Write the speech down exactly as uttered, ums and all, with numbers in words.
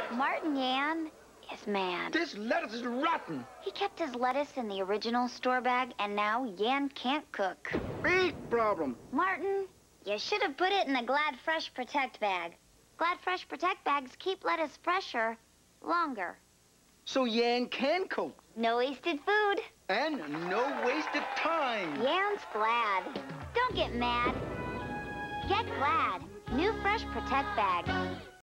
Martin Yan is mad. This lettuce is rotten. He kept his lettuce in the original store bag, and now Yan can't cook. Big problem. Martin, you should have put it in the Glad Fresh Protect bag. Glad Fresh Protect bags keep lettuce fresher longer. So Yan can cook. No wasted food. And no wasted time. Yan's Glad. Don't get mad. Get Glad. New Fresh Protect bag.